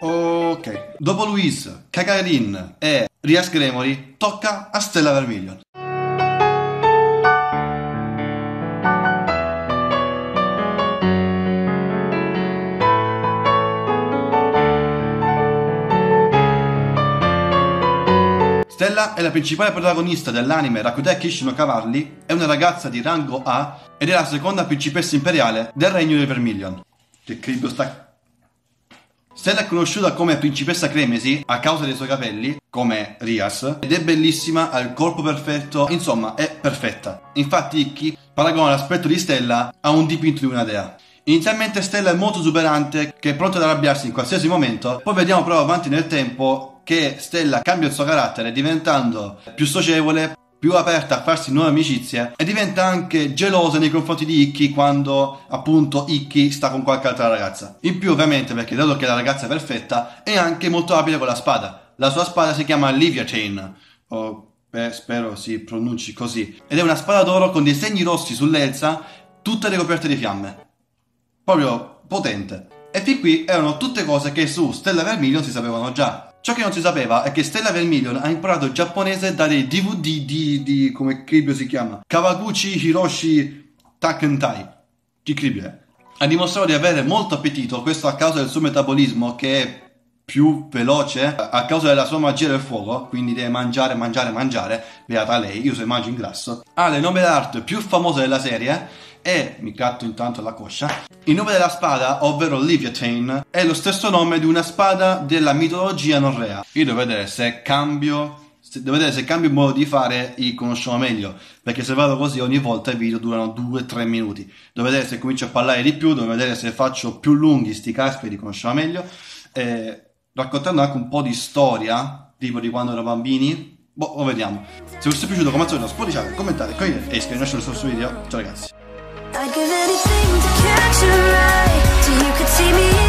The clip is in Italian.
Ok. Dopo Louise, Kakarin e Rias Gremory, tocca a Stella Vermilion. Stella è la principale protagonista dell'anime Rakuten Kisshin no Cavalli, è una ragazza di rango A ed è la seconda principessa imperiale del regno di Vermilion. Che credo sta... Stella è conosciuta come principessa Cremesi a causa dei suoi capelli, come Rias, ed è bellissima, ha il corpo perfetto, insomma è perfetta. Infatti Ikki paragona l'aspetto di Stella a un dipinto di una dea. Inizialmente Stella è molto esuberante, che è pronta ad arrabbiarsi in qualsiasi momento, poi vediamo però avanti nel tempo che Stella cambia il suo carattere diventando più socievole, più aperta a farsi nuove amicizie e diventa anche gelosa nei confronti di Ikki quando appunto Ikki sta con qualche altra ragazza. In più ovviamente perché dato che la ragazza è perfetta è anche molto abile con la spada. La sua spada si chiama Leviathan, spero si pronunci così, ed è una spada d'oro con dei segni rossi sull'elsa, tutte ricoperte di fiamme. Proprio potente. E fin qui erano tutte cose che su Stella Vermilion si sapevano già. Ciò che non si sapeva è che Stella Vermilion ha imparato il giapponese da dei DVD di come credo si chiama, Kawaguchi Hiroshi Takentai. Chi credo? Ha dimostrato di avere molto appetito, questo a causa del suo metabolismo che è più veloce, a causa della sua magia del fuoco, quindi deve mangiare, beata lei, io se mangio ingrasso. Ha le novel art più famose della serie e, mi gratto intanto la coscia, il nome della spada, ovvero Leviathan, è lo stesso nome di una spada della mitologia norrea. Io devo vedere se cambio il modo di fare, conosciamo meglio, perché se vado così ogni volta i video durano 2-3 minuti. Devo vedere se comincio a parlare di più, devo vedere se faccio più lunghi sti casperi, conosciamo meglio, raccontando anche un po' di storia, tipo di quando ero bambini. Boh, lo vediamo. Se vi è piaciuto, come al solito, spoilerate, commentate, condividete e iscrivetevi al prossimo video. Ciao ragazzi. I'd give anything to catch your eye so you could see me.